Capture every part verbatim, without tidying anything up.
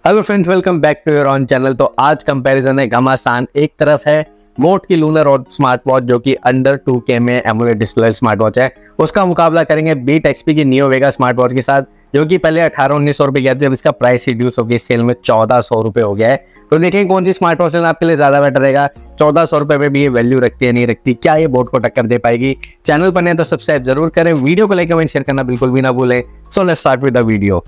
Hello friends, welcome back to your own channel. तो आज comparison है घमासान। एक तरफ है मोट की लूनर और स्मार्ट वॉच जो कि अंडर टू के में एमोलेड डिस्प्ले स्मार्ट वॉच है, उसका मुकाबला करेंगे बीट एक्सपी की नियो वेगा स्मार्ट वॉच के साथ, जो कि पहले अठारह उन्नीस सौ रुपए की आती है। अब इसका प्राइस रिड्यूस होकर इस सेल में चौदह सौ रुपए हो गया है। तो देखें कौन सी स्मार्ट वॉच आपके लिए ज्यादा बेटर रहेगा। चौदह सौ रुपए में भी ये वैल्यू रखती है नहीं रखती, क्या ये बोट को टक्कर दे पाएगी। चैनल पर नहीं तो सब्सक्राइब जरूर करें, वीडियो को लाइक कमेंट शेयर करना बिल्कुल भी ना भूलें। So let's start with the video.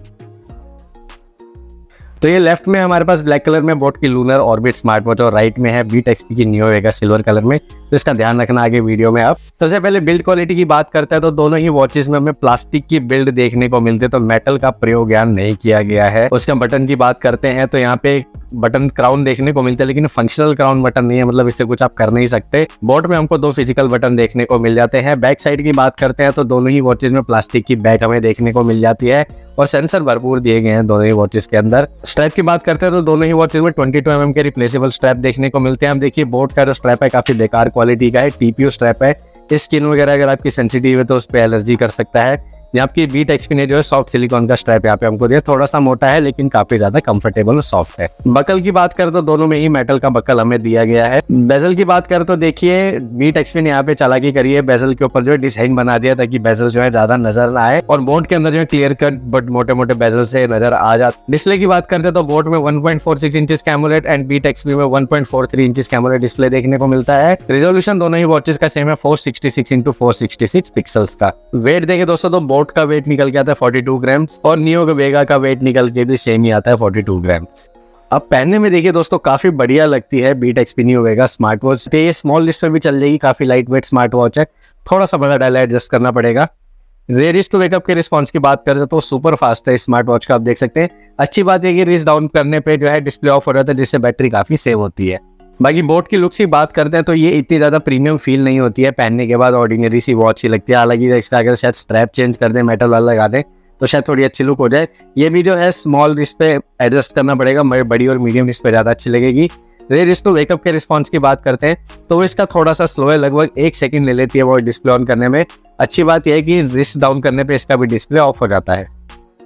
तो ये लेफ्ट में हमारे पास ब्लैक कलर में बोट की लूनर ऑर्बिट स्मार्ट वॉच और राइट में है बीट एक्सपी की नियो वेगा सिल्वर कलर में। तो इसका ध्यान रखना आगे वीडियो में। आप सबसे पहले बिल्ड क्वालिटी की बात करते हैं तो दोनों ही वॉचेस में हमें प्लास्टिक की बिल्ड देखने को मिलती है, तो मेटल का प्रयोग यहाँ नहीं किया गया है। उसके बटन की बात करते हैं तो यहाँ पे बटन क्राउन देखने को मिलता है, लेकिन फंक्शनल क्राउन बटन नहीं है, मतलब इससे कुछ आप कर नहीं सकते। बोट में हमको दो फिजिकल बटन देखने को मिल जाते हैं। बैक साइड की बात करते हैं तो दोनों ही वॉचेस में प्लास्टिक की बैक हमें देखने को मिल जाती है और सेंसर भरपूर दिए गए हैं दोनों ही वॉचेस के अंदर। स्ट्रैप की बात करते हैं तो दोनों ही वॉचेस में बाईस एम एम के रिप्लेसेबल स्ट्रैप देखने को मिलते हैं। हम देखिए बोट का जो स्ट्रैप है काफी बेकार क्वालिटी का है, टीपीयू स्ट्रैप है। स्किन वगैरह अगर आपकी सेंसिटिव है तो उस पर एलर्जी कर सकता है। यहाँ की बीट एक्सपी ने जो है सॉफ्ट सिलिकॉन का स्ट्रैप यहाँ पे हमको दिया, थोड़ा सा मोटा है लेकिन काफी ज्यादा कंफर्टेबल और सॉफ्ट है। बकल की बात करें तो दोनों में ही मेटल का बकल हमें दिया गया है। बेजल की बात करें तो देखिए बीट एक्सपी ने यहाँ पे चालाकी करी है, बेजल के ऊपर जो है डिजाइन बना दिया ताकि बेजल जो है ज्यादा नजर ना आए और बोट के अंदर जो है क्लियर कट बट मोटे मोटे बेजल से नजर आ जाता। डिस्प्ले की बात करते हैं तो बोट में one point four six inches का एमोलेड एंड बीट एक्सपी में one point four three inches का एमोलेड डिस्प्ले देखने को मिलता है। रिजोल्यूशन दोनों ही वॉचेस का सेम है, four sixty six into four sixty six pixels का। वेट देखें दोस्तों तो बोट का वेट निकल गया था बयालीस ग्राम्स और नियो वेगा का वेट निकल के भी सेम ही आता है बयालीस ग्राम्स। अब पहनने में देखिए दोस्तों काफी बढ़िया लगती है Beat XP Neo Vega smart watch. तो ये स्मॉल लिस्ट में भी चल जाएगी, काफी लाइट वेट स्मार्ट वॉच है, थोड़ा सा बड़ा डायल एडजस्ट करना पड़ेगा। रिस्ट टू वेकअप के रिस्पॉन्स की बात करते तो सुपर फास्ट है स्मार्ट वॉच का, आप देख सकते हैं। अच्छी बात है कि रिस्ट डाउन करने पे जो है डिस्प्ले ऑफ हो जाता है, जिससे बैटरी काफी सेव होती है। बाकी बोट की लुक्स की बात करते हैं तो ये इतनी ज्यादा प्रीमियम फील नहीं होती है, पहनने के बाद ऑर्डिनरी सी वॉच ही लगती है। हालांकि इसका अगर शायद स्ट्रैप चेंज कर दे, मेटल वाला लगा दे तो शायद थोड़ी अच्छी लुक हो जाए। ये भी जो है स्मॉल रिस्ट पे एडजस्ट करना पड़ेगा, बड़ी और मीडियम रिस्ट पे ज्यादा अच्छी लगेगी। रिस्ट टू वेकअप के रिस्पॉन्स की बात करते हैं तो इसका थोड़ा सा स्लो है, लगभग एक सेकंड ले लेती है वो डिस्प्ले ऑन करने में। अच्छी बात यह है कि रिस्ट डाउन करने पे इसका भी डिस्प्ले ऑफ हो जाता है।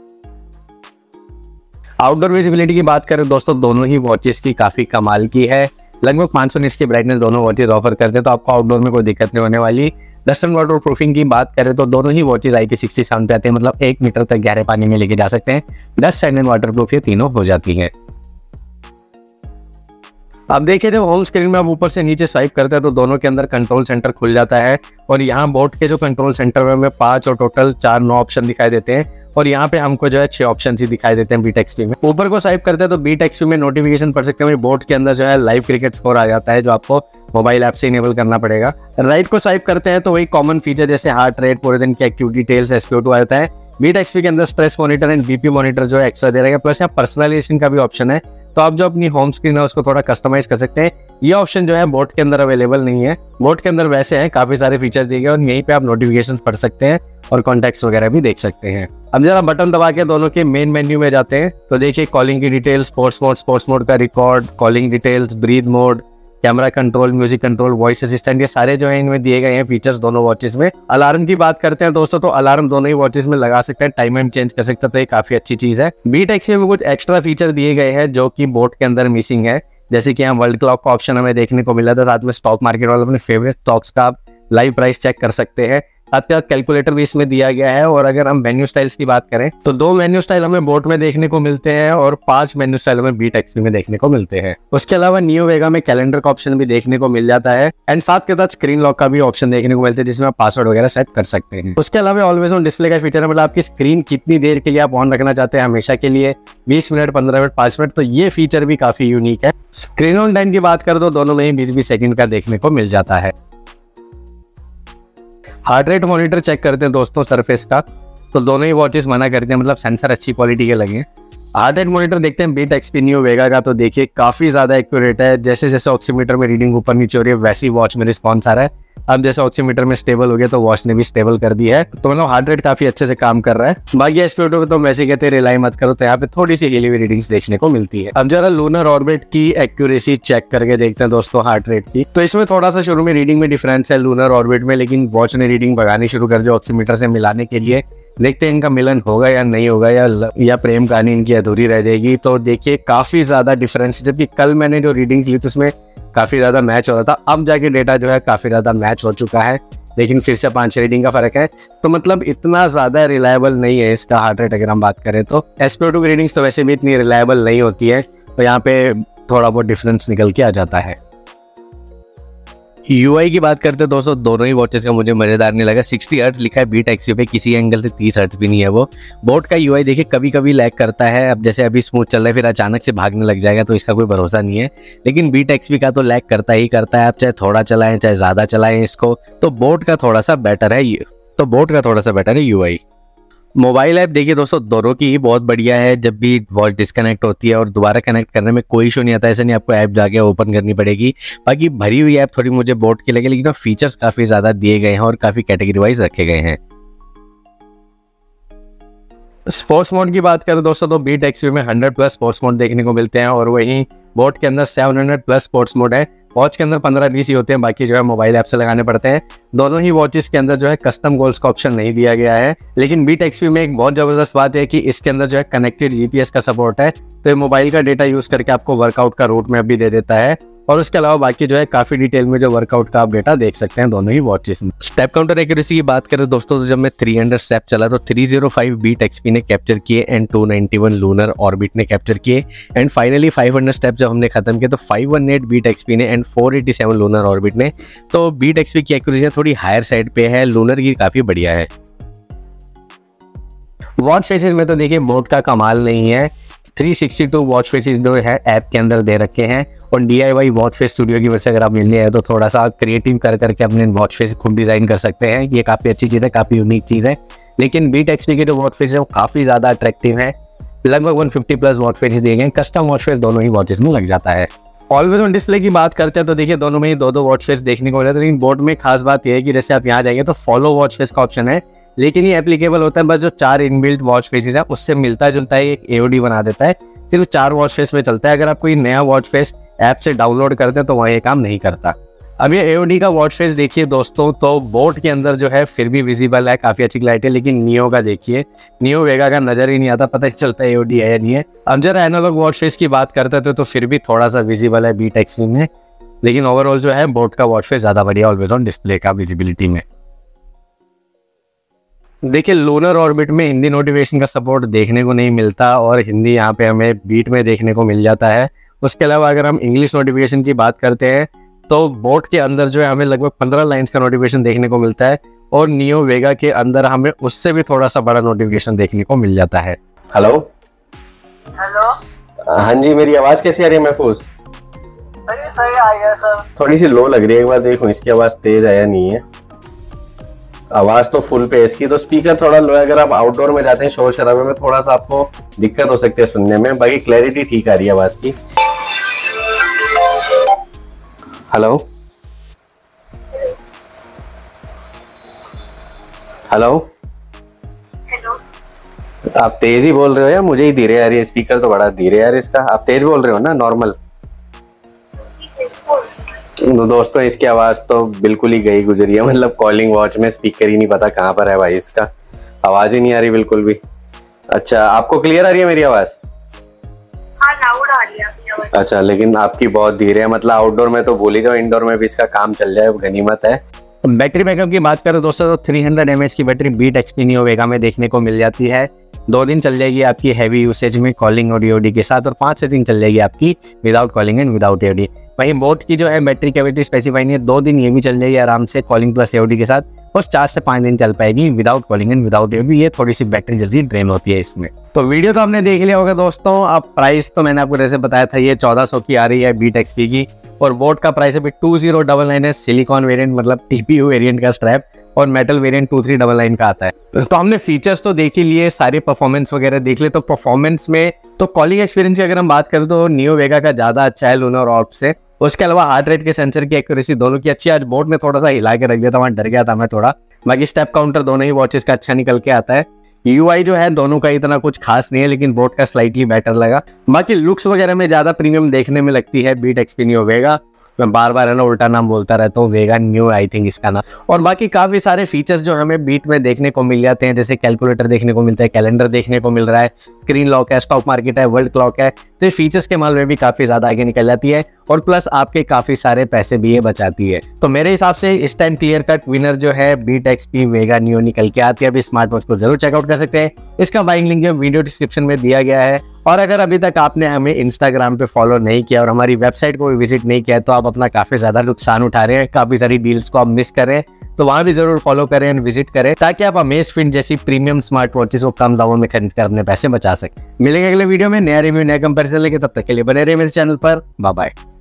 आउटडोर विजिबिलिटी की बात करें दोस्तों दोनों ही वॉचेस की काफी कमाल की है। लगभग पाँच सौ निट्स की ब्राइटनेस दोनों वॉचेस ऑफर करते हैं, तो आपको आउटडोर में कोई दिक्कत नहीं होने वाली। डस्ट एंड वाटर प्रूफिंग की बात करें तो दोनों ही watches I P sixty seven पे आते हैं, मतलब एक मीटर तक गहरे पानी में लेके जा सकते हैं। डस्ट एंड वाटर प्रूफ ये तीनों हो जाती है। आप देखिए जब होम स्क्रीन में आप ऊपर से नीचे स्वाइप करते हैं तो दोनों के अंदर कंट्रोल सेंटर खुल जाता है और यहाँ बोट के जो कंट्रोल सेंटर में हमें पांच और टोटल चार नौ ऑप्शन दिखाई देते हैं और यहाँ पे हमको जो है छह ऑप्शन ही दिखाई देते हैं बीट एक्सपी में। ऊपर को स्वाइप करते हैं तो बीट एक्सपी में नोटिफिकेशन पढ़ सकते हैं। बोट के अंदर जो है लाइव क्रिकेट स्कोर आ जाता है, जो आपको मोबाइल ऐप से इनेबल करना पड़ेगा। राइट को स्वाइप करते हैं तो वही कॉमन फीचर जैसे हार्ट रेट, पूरे दिन की activity details, S P O two आ जाता है। बीट एक्सपी के अंदर stress monitor and BP monitor जो है एक्स्ट्रा दे रहेगा, प्लस यहाँ पर्सनलाइजेशन का भी ऑप्शन है, तो आप जो अपनी होम स्क्रीन है उसको थोड़ा कस्टमाइज कर सकते हैं। ये ऑप्शन जो है बोट के अंदर अवेलेबल नहीं है। बोट के अंदर वैसे है, काफी सारे फीचर दिए गए और यहीं पे आप नोटिफिकेशंस पढ़ सकते हैं और कॉन्टैक्ट्स वगैरह भी देख सकते हैं। अब जरा बटन दबा के दोनों के मेन मेन्यू में जाते हैं तो देखिए कॉलिंग की details, sports mode, sports mode का record, calling details, breath mode, camera control, music control, voice assistant, ये सारे जो है इनमें दिए गए हैं फीचर्स दोनों वॉचेस में। अलार्म की बात करते हैं दोस्तों तो अलार्म दोनों ही वॉचेस में लगा सकते हैं, टाइम एंड चेंज कर सकते हैं, तो ये काफी अच्छी चीज है। बीट एक्सपी में कुछ एक्स्ट्रा फीचर दिए गए हैं जो कि बोट के अंदर मिसिंग है, जैसे कि यहाँ वर्ल्ड क्लॉक का ऑप्शन हमें देखने को मिला था, साथ में स्टॉक मार्केट वाले अपने फेवरेट स्टॉक्स का आप लाइव प्राइस चेक कर सकते हैं। साथ के साथ कैलकुलेटर भी इसमें दिया गया है। और अगर हम मेन्यू स्टाइल्स की बात करें तो दो मेन्यू स्टाइल हमें बोट में देखने को मिलते हैं और पांच मेन्यू स्टाइल हमें बीट एक्सपी में देखने को मिलते हैं। उसके अलावा नियो वेगा में कैलेंडर का ऑप्शन भी देखने को मिल जाता है एंड साथ के साथ स्क्रीन लॉक का भी ऑप्शन देखने को मिलता है, जिसमें आप पासवर्ड वगैरह सेट कर सकते हैं। उसके अलावा ऑलवेज ऑन डिस्प्ले का फीचर है, मतलब आपकी स्क्रीन कितनी देर के लिए आप ऑन रखना चाहते हैं, हमेशा के लिए, बीस मिनट, पंद्रह मिनट, पांच मिनट, तो ये फीचर भी काफी यूनिक है। स्क्रीन ऑन टाइम की बात करें तो दोनों में ही बीस बीस सेकंड का देखने को मिल जाता है। हार्ट रेट मॉनिटर चेक करते हैं दोस्तों सरफेस का, तो दोनों ही वॉचेस मना करते हैं, मतलब सेंसर अच्छी क्वालिटी के लगे। हार्ट रेट मॉनिटर देखते हैं बीट एक्सपी नियो वेगा का, तो देखिए काफी ज्यादा एक्यूरेट है। जैसे जैसे ऑक्सीमीटर में रीडिंग ऊपर नीचे हो रही है वैसी वॉच में रिस्पॉन्स आ रहा है। अब जैसे ऑक्सीमीटर में स्टेबल हो गया तो वॉच ने भी स्टेबल कर दी है, तो मतलब हार्ट रेट काफी अच्छे से काम कर रहा है। बाकी एसपीओ तो वैसे कहते हैं रिलाई मत करो, तो यहाँ पे थोड़ी सी हिली हुई रीडिंग्स देखने को मिलती है। अब जरा लूनर ऑर्बिट की एक्यूरेसी चेक करके देखते हैं दोस्तों हार्ट रेट की। तो इसमें थोड़ा सा शुरू में रीडिंग में डिफरेंस है लूनर ऑर्बिट में, लेकिन वॉच ने रीडिंग भगानी शुरू कर दी ऑक्सीमीटर से मिलाने के लिए। देखते हैं इनका मिलन होगा या नहीं होगा, या या प्रेम कहानी इनकी अधूरी रह जाएगी। तो देखिए काफी ज्यादा डिफरेंस, जबकि कल मैंने जो रीडिंग्स ली तो उसमें काफी ज्यादा मैच हो रहा था, अब जाके डेटा जो है काफी ज्यादा मैच हो चुका है, लेकिन फिर से पांच रीडिंग का फर्क है। तो मतलब इतना ज्यादा रिलायबल नहीं है इसका हार्ट रेट अगर हम बात करें तो। एसपीओ टू की रीडिंग्स तो वैसे भी इतनी रिलायबल नहीं होती है, तो यहाँ पे थोड़ा बहुत डिफरेंस निकल के आ जाता है। यूआई की बात करते हैं दोस्तों, दोनों ही वॉचेस का मुझे मजेदार नहीं लगा। साठ हर्ट्ज लिखा है बीट एक्सपी पे, किसी एंगल से तीस हर्ट्ज भी नहीं है वो। बोट का यूआई देखिए कभी कभी लैग करता है, अब जैसे अभी स्मूथ चल रहा है फिर अचानक से भागने लग जाएगा, तो इसका कोई भरोसा नहीं है। लेकिन बीट एक्सपी का तो लैग करता ही करता है, आप चाहे थोड़ा चलाएं चाहे ज्यादा चलाएं इसको, तो बोट का थोड़ा सा बेटर है तो बोट का थोड़ा सा बेटर है यूआई। मोबाइल ऐप देखिए दोस्तों, दोनों की ही बहुत बढ़िया है। जब भी वॉच डिस्कनेक्ट होती है और दोबारा कनेक्ट करने में कोई इशू नहीं आता, ऐसा नहीं आपको ऐप जाके ओपन करनी पड़ेगी। बाकी भरी हुई ऐप थोड़ी मुझे बोट की लगी, लेकिन फीचर्स काफी ज्यादा दिए गए हैं और काफी कैटेगरी वाइज रखे गए हैं। स्पोर्ट्स मोड की बात करें दोस्तों, तो बीट एक्सपी में हंड्रेड प्लस स्पोर्ट्स मोड देखने को मिलते हैं, और वहीं बोट के अंदर seven hundred plus sports mode है। वॉच के अंदर पंद्रह बीस ही होते हैं, बाकी जो है मोबाइल ऐप से लगाने पड़ते हैं। दोनों ही वॉचेस के अंदर जो है कस्टम गोल्स का ऑप्शन नहीं दिया गया है, लेकिन बीट एक्सपी में एक बहुत जबरदस्त बात है कि इसके अंदर जो है कनेक्टेड जीपीएस का सपोर्ट है, तो ये मोबाइल का डेटा यूज करके आपको वर्कआउट का रूट मैप भी दे देता है, और उसके अलावा बाकी जो है काफी डिटेल में जो वर्कआउट का आप डेटा देख सकते हैं दोनों ही वॉचेस में। स्टेप काउंटर एक्यूरेसी की बात करें दोस्तों, तो जब मैं तीन सौ स्टेप चला तो तीन सौ पाँच बीट एक्सपी ने कैप्चर किए एंड दो सौ इक्यानवे लूनर ऑर्बिट ने कैप्चर किए, एंड फाइनली पाँच सौ स्टेप जब हमने खत्म किए तो पाँच सौ अठारह बीट एक्सपी ने एंड चार सौ सत्तासी लूनर ऑर्बिट ने। तो बीट एक्सपी की एक्यूरेसी थोड़ी हायर साइड पे है, लूनर की काफी बढ़िया है। वॉच फेसेस में तो देखिए बोट का कमाल नहीं है, तीन सौ बासठ वॉच फेसेस जो है ऐप के अंदर दे रखे हैं, और डीआईवाई वॉच फेस स्टूडियो की वजह से अगर आप मिलने आए तो थोड़ा सा क्रिएटिव कर करके अपने वॉच फेस खुद डिजाइन कर सकते हैं। ये काफी अच्छी चीज़ है, काफी यूनिक चीज़ है। लेकिन बीट एक्सपी के जो वॉच फेस है वो काफी ज्यादा अट्रैक्टिव है, लगभग एक सौ पचास प्लस वॉच फेस दिए गए। कस्टम वॉच फेस दोनों ही वॉचेस में लग जाता है। ऑलवेज ऑन डिस्प्ले की बात करते हैं तो देखिए दोनों में ही दो दो वॉच फेस देखने को मिल जाता है, लेकिन बोट में खास बात यह है कि जैसे आप यहाँ जाएंगे तो फॉलो वॉच फेस का ऑप्शन है, लेकिन ये एप्लीकेबल होता है बस जो चार इनबिल्ट वॉच फेसेस है उससे मिलता जुलता है, एक एओडी बना देता है, सिर्फ चार वॉच फेस में चलता है। अगर आप कोई नया वॉच फेस ऐप से डाउनलोड करते हैं तो वहाँ ये काम नहीं करता। अब ये एओडी का वॉच फेस देखिए दोस्तों, तो बोट के अंदर जो है फिर भी विजिबल है, काफी अच्छी क्लैरिटी है, लेकिन नियो का देखिए, नियो वेगा का नजर ही नहीं आता, पता ही चलता है एओडी है या नहीं है। अब जरा एनालॉग वॉच फेस की बात करते थे तो फिर भी थोड़ा सा विजिबल है बीट एक्सपी में, लेकिन ओवरऑल जो है बोट का वॉच फेस ज्यादा बढ़िया ऑलवेज ऑन डिस्प्ले का विजिबिलिटी में। देखिए लूनर ऑर्बिट में हिंदी नोटिफिकेशन का सपोर्ट देखने को नहीं मिलता, और हिंदी यहाँ पे हमें बीट में देखने को मिल जाता है। उसके अलावा अगर हम इंग्लिश नोटिफिकेशन की बात करते हैं तो बोट के अंदर जो है हमें लगभग पंद्रह लाइन्स का नोटिफिकेशन देखने को मिलता है, और नियो वेगा के अंदर हमें उससे भी थोड़ा सा बड़ा नोटिफिकेशन देखने को मिल जाता है। हेलो हेलो, हाँ जी, मेरी आवाज़ कैसी आ रही है महफूज? सही सही आ गया सर। थोड़ी सी लो लग रही है, एक बार देखो इसकी आवाज़ तेज आया नहीं है। आवाज़ तो फुल पे इसकी, तो स्पीकर थोड़ा लो है। अगर आप आउटडोर में जाते हैं शोर शराबे में थोड़ा सा आपको दिक्कत हो सकती है सुनने में, बाकी क्लैरिटी ठीक आ रही है आवाज़ की। हेलो हेलो हेलो, आप तेज ही बोल रहे हो या मुझे ही धीरे आ रही है? स्पीकर तो बड़ा धीरे यार इसका। आप तेज बोल रहे हो ना नॉर्मल? तो दोस्तों इसकी आवाज़ तो बिल्कुल ही गई गुजरी है, मतलब कॉलिंग वॉच में स्पीकर ही नहीं पता कहाँ पर है भाई, इसका आवाज़ ही नहीं आ रही बिल्कुल भी। अच्छा, आपको क्लियर आ रही है मेरी आवाज़? हाँ, लाउड आ रही है आपकी आवाज़। अच्छा, लेकिन आपकी बहुत धीरे है, मतलब आउटडोर में तो भूल ही जाओ, इंडोर में भी इसका काम चल जाए, गनीमत है। बैटरी बैकअप की बात करें दोस्तों तो तीन सौ एमएच की battery Beat XP Neo Vega में देखने को मिल जाती है। दो दिन चल जाएगी आपकी हैवी यूसेज में कॉलिंग और ईओडी के साथ, और पाँच से दिन चल जाएगी आपकी without calling and without AOD. वहीं बोट की जो है बैटरी कैपेसिटी स्पेसिफाई नहीं है, दो दिन ये भी चल जाएगी आराम से कॉलिंग प्लस ईओडी के साथ, और चार से पाँच दिन चल पाएगी without calling and without AOD. ये थोड़ी सी बैटरी जल्दी ड्रेन होती है इसमें। तो वीडियो तो आपने देख लिया होगा दोस्तों। अब प्राइस तो मैंने आपको जैसे बताया था, ये चौदह सौ की आ रही है बीट एक्सपी की, और बोट का प्राइस अभी टू जीरो डबल नाइन है। सिलिकॉन वेरिएंट मतलब टीपीयू वेरिएंट का स्ट्रैप, और metal variant two three double nine का आता है। तो हमने फीचर्स तो देख ही लिए, सारे परफॉर्मेंस वगैरह देख ले। तो परफॉर्मेंस में तो कॉलिंग एक्सपीरियंस की अगर हम बात करें तो नियो वेगा का ज़्यादा अच्छा है लूनर ऑर्ब से, उसके अलावा हार्ट रेट के सेंसर की एक्यूरेसी दोनों की अच्छी है। आज बोट में थोड़ा सा हिला के रख दिया था, वहाँ डर गया था मैं थोड़ा। बाकी स्टेप काउंटर दोनों ही वॉचेस का अच्छा निकल के आता है। यूआई जो है दोनों का इतना कुछ खास नहीं है, लेकिन बोट का स्लाइटली बेटर लगा। बाकी लुक्स वगैरह में ज्यादा प्रीमियम देखने में लगती है बीट एक्सपी नियो वेगा। मैं बार बार है ना उल्टा नाम बोलता रहता हूँ, वेगा न्यू आई थिंक इसका नाम। और बाकी काफी सारे फीचर्स जो हमें बीट में देखने को मिल जाते हैं, जैसे कैलकुलेटर देखने को मिलता है, कैलेंडर देखने को मिल रहा है, स्क्रीन लॉक है, स्टॉक मार्केट है, वर्ल्ड क्लॉक है। तो ये फीचर्स के मामले में भी काफी ज्यादा आगे निकल जाती है और प्लस आपके काफी सारे पैसे भी ये बचाती है। तो मेरे हिसाब से इस टाइम क्लियर कट विनर जो है बीट एक्सपी वेगा नियो निकल के आती है। अभी स्मार्ट वॉच को जरूर चेकआउट कर सकते हैं। इसका बाइंग लिंक जो वीडियो डिस्क्रिप्शन में दिया गया है। और अगर अभी तक आपने हमें इंस्टाग्राम पे फॉलो नहीं किया और हमारी वेबसाइट को भी विजिट नहीं किया, तो आप अपना काफी ज्यादा नुकसान उठा रहे हैं, काफी सारी डील्स को आप मिस कर रहे हैं। तो वहां भी जरूर फॉलो करें एंड विजिट करें, ताकि आप अमेज़फिट जैसी प्रीमियम स्मार्ट वॉचेस को कम दामों में खरीद कर अपने पैसे बचा सकें। मिलेंगे अगले वीडियो में नया रिव्यू, नया कंपैरिजन लेके, तब तक के लिए बने रहिए मेरे चैनल पर। Bye bye.